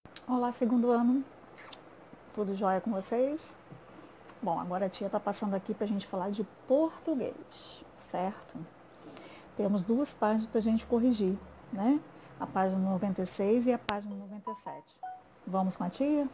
Olá, segundo ano, tudo jóia com vocês? Bom, agora a tia está passando aqui para a gente falar de português, certo? Temos duas páginas para a gente corrigir, né? A página 96 e a página 97. Vamos com a tia?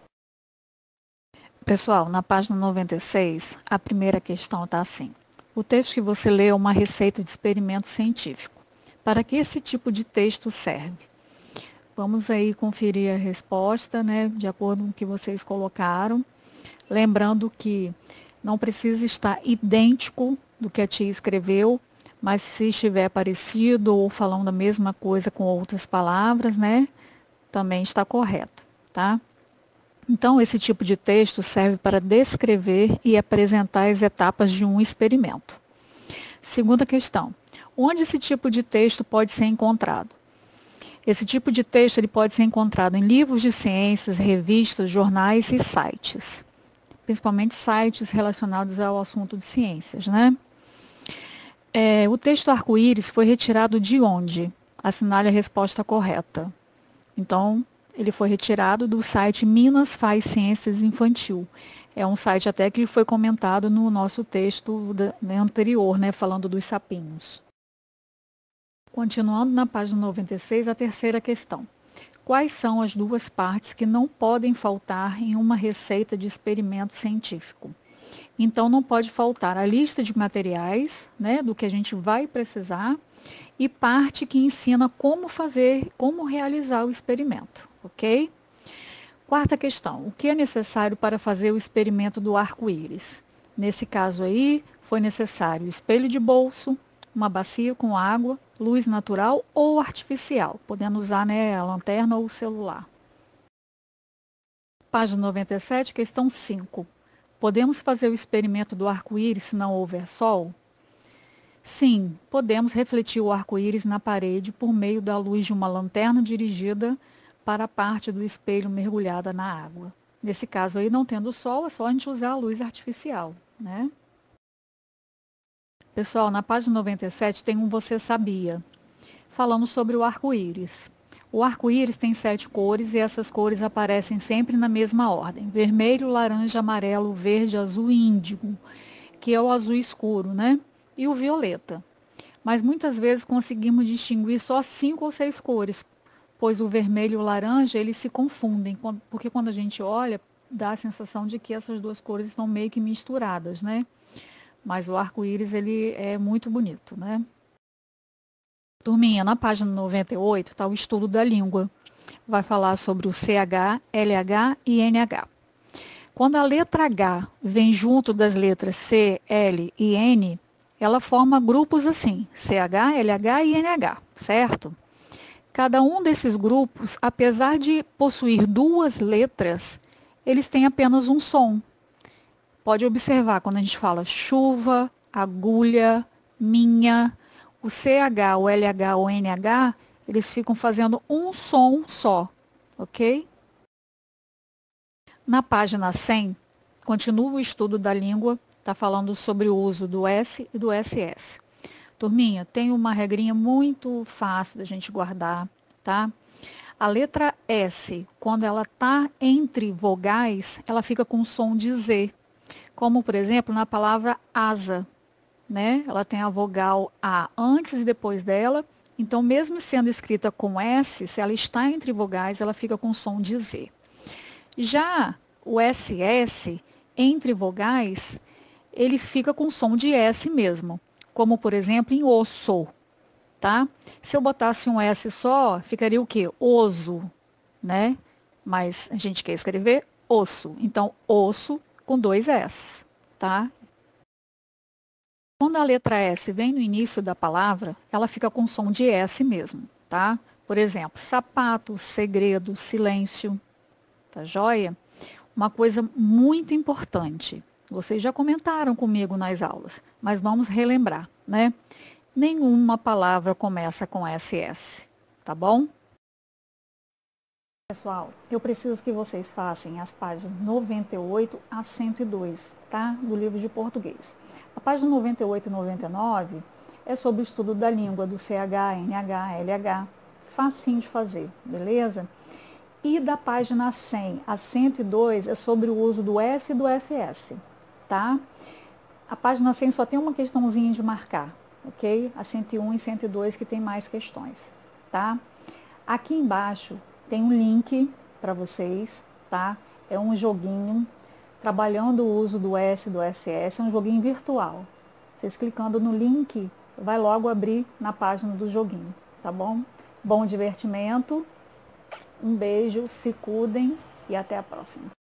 Pessoal, na página 96, a primeira questão está assim. O texto que você lê é uma receita de experimento científico. Para que esse tipo de texto serve? Vamos aí conferir a resposta, né, de acordo com o que vocês colocaram. Lembrando que não precisa estar idêntico do que a tia escreveu, mas se estiver parecido ou falando a mesma coisa com outras palavras, né, também está correto, tá? Então, esse tipo de texto serve para descrever e apresentar as etapas de um experimento. Segunda questão: onde esse tipo de texto pode ser encontrado? Esse tipo de texto ele pode ser encontrado em livros de ciências, revistas, jornais e sites, principalmente sites relacionados ao assunto de ciências, né? O texto arco-íris foi retirado de onde? Assinale a resposta correta. Então, ele foi retirado do site Minas Faz Ciências Infantil. É um site até que foi comentado no nosso texto anterior, né, falando dos sapinhos. Continuando na página 96, a terceira questão. Quais são as duas partes que não podem faltar em uma receita de experimento científico? Então, não pode faltar a lista de materiais, né, do que a gente vai precisar, e parte que ensina como fazer, como realizar o experimento, ok? Quarta questão, o que é necessário para fazer o experimento do arco-íris? Nesse caso aí, foi necessário espelho de bolso, uma bacia com água, luz natural ou artificial, podendo usar, né, a lanterna ou o celular. Página 97, questão 5. Podemos fazer o experimento do arco-íris se não houver sol? Sim, podemos refletir o arco-íris na parede por meio da luz de uma lanterna dirigida para a parte do espelho mergulhada na água. Nesse caso aí, não tendo sol, é só a gente usar a luz artificial, né? Pessoal, na página 97 tem um Você Sabia, falando sobre o arco-íris. O arco-íris tem 7 cores e essas cores aparecem sempre na mesma ordem: vermelho, laranja, amarelo, verde, azul e índigo, que é o azul escuro, né? E o violeta. Mas muitas vezes conseguimos distinguir só 5 ou 6 cores, pois o vermelho e o laranja eles se confundem, porque quando a gente olha, dá a sensação de que essas duas cores estão meio que misturadas, né? Mas o arco-íris ele é muito bonito, né? Turminha, na página 98 está o estudo da língua. Vai falar sobre o CH, LH e NH. Quando a letra H vem junto das letras C, L e N, ela forma grupos assim, CH, LH e NH, certo? Cada um desses grupos, apesar de possuir duas letras, eles têm apenas um som. Pode observar quando a gente fala chuva, agulha, minha, o CH, o LH, o NH, eles ficam fazendo um som só, ok? Na página 100, continua o estudo da língua, está falando sobre o uso do S e do SS. Turminha, tem uma regrinha muito fácil da gente guardar, tá? A letra S, quando ela está entre vogais, ela fica com som de Z. Como, por exemplo, na palavra asa, né? Ela tem a vogal A antes e depois dela. Então, mesmo sendo escrita com S, se ela está entre vogais, ela fica com som de Z. Já o SS, entre vogais, ele fica com som de S mesmo. Como, por exemplo, em osso, tá? Se eu botasse um S só, ficaria o quê? Oso, né? Mas a gente quer escrever osso. Então, osso com 2 S, tá? Quando a letra S vem no início da palavra, ela fica com som de S mesmo, tá? Por exemplo, sapato, segredo, silêncio, tá joia? Uma coisa muito importante. Vocês já comentaram comigo nas aulas, mas vamos relembrar, né? Nenhuma palavra começa com SS, tá bom? Pessoal, eu preciso que vocês façam as páginas 98 a 102, tá? Do livro de português. A página 98 e 99 é sobre o estudo da língua, do CH, NH, LH. Facinho de fazer, beleza? E da página 100 a 102 é sobre o uso do S e do SS, tá? A página 100 só tem uma questãozinha de marcar, ok? A 101 e 102 que tem mais questões, tá? Aqui embaixo tem um link para vocês, tá? É um joguinho trabalhando o uso do S e do SS, é um joguinho virtual. Vocês clicando no link, vai logo abrir na página do joguinho, tá bom? Bom divertimento, um beijo, se cuidem e até a próxima.